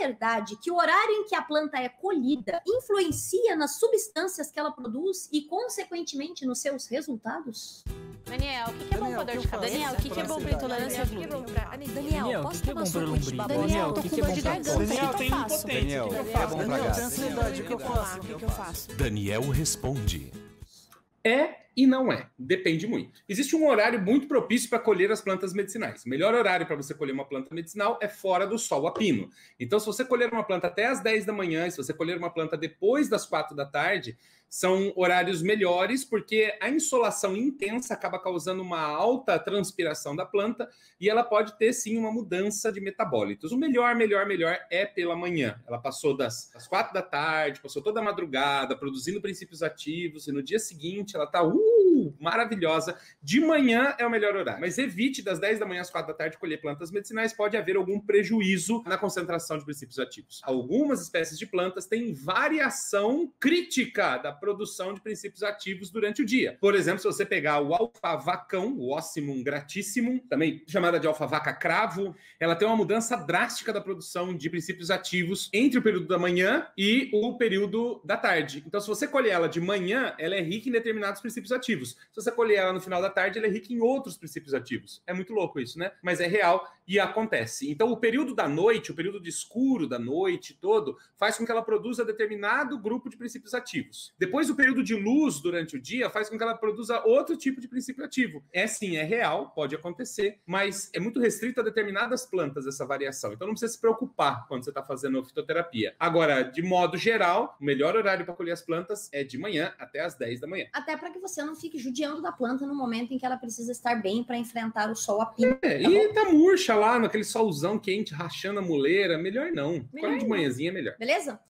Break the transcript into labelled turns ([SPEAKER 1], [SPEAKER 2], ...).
[SPEAKER 1] verdade que o horário em que a planta é colhida influencia nas substâncias que ela produz e, consequentemente, nos seus resultados?
[SPEAKER 2] Daniel, o que é bom pra dor de cabeça?
[SPEAKER 3] Daniel, o que é bom pra intolerância à glúten?
[SPEAKER 4] Daniel,
[SPEAKER 3] posso
[SPEAKER 4] o que é
[SPEAKER 3] tomar
[SPEAKER 4] bom pra
[SPEAKER 3] sopa de
[SPEAKER 4] lombriga?
[SPEAKER 3] babosa?
[SPEAKER 4] Daniel,
[SPEAKER 3] Tô
[SPEAKER 4] o
[SPEAKER 3] com
[SPEAKER 4] que é
[SPEAKER 3] dor
[SPEAKER 4] bom
[SPEAKER 3] de
[SPEAKER 4] pra
[SPEAKER 3] garganta,
[SPEAKER 4] tosse?
[SPEAKER 3] o que
[SPEAKER 5] Daniel,
[SPEAKER 3] eu
[SPEAKER 5] tem
[SPEAKER 3] faço?
[SPEAKER 5] impotência.
[SPEAKER 4] Daniel,
[SPEAKER 5] O que eu
[SPEAKER 4] o que é
[SPEAKER 5] faço?
[SPEAKER 4] bom pra
[SPEAKER 3] Daniel,
[SPEAKER 4] gás?
[SPEAKER 3] tenho ansiedade, o que eu faço? O que eu faço?
[SPEAKER 6] Daniel responde.
[SPEAKER 7] É e não é. Depende muito. Existe um horário muito propício para colher as plantas medicinais. O melhor horário para você colher uma planta medicinal é fora do sol a pino. Então, se você colher uma planta até as 10 da manhã, e se você colher uma planta depois das 4 da tarde, são horários melhores, porque a insolação intensa acaba causando uma alta transpiração da planta e ela pode ter, sim, uma mudança de metabólitos. O melhor é pela manhã. Ela passou das 4 da tarde, passou toda a madrugada, produzindo princípios ativos, e no dia seguinte ela está maravilhosa. De manhã é o melhor horário. Mas evite das 10 da manhã às 4 da tarde colher plantas medicinais, pode haver algum prejuízo na concentração de princípios ativos. Algumas espécies de plantas têm variação crítica da produção de princípios ativos durante o dia. Por exemplo, se você pegar o alfavacão, o Ocimum gratissimum, também chamada de alfavaca cravo, ela tem uma mudança drástica da produção de princípios ativos entre o período da manhã e o período da tarde. Então, se você colher ela de manhã, ela é rica em determinados princípios ativos. Se você colher ela no final da tarde, ela é rica em outros princípios ativos. É muito louco isso, né? Mas é real e acontece. Então, o período da noite, o período de escuro da noite todo, faz com que ela produza determinado grupo de princípios ativos. Depois, o período de luz durante o dia faz com que ela produza outro tipo de princípio ativo. É sim, é real, pode acontecer, mas é muito restrito a determinadas plantas essa variação. Então, não precisa se preocupar quando você está fazendo fitoterapia. Agora, de modo geral, o melhor horário para colher as plantas é de manhã até as 10 da manhã.
[SPEAKER 1] Até para que você não fique judiando da planta no momento em que ela precisa estar bem para enfrentar o sol a pino.
[SPEAKER 7] Tá murcha lá, naquele solzão quente, rachando a muleira. Melhor não. Colhe de manhãzinha é melhor.
[SPEAKER 1] Beleza?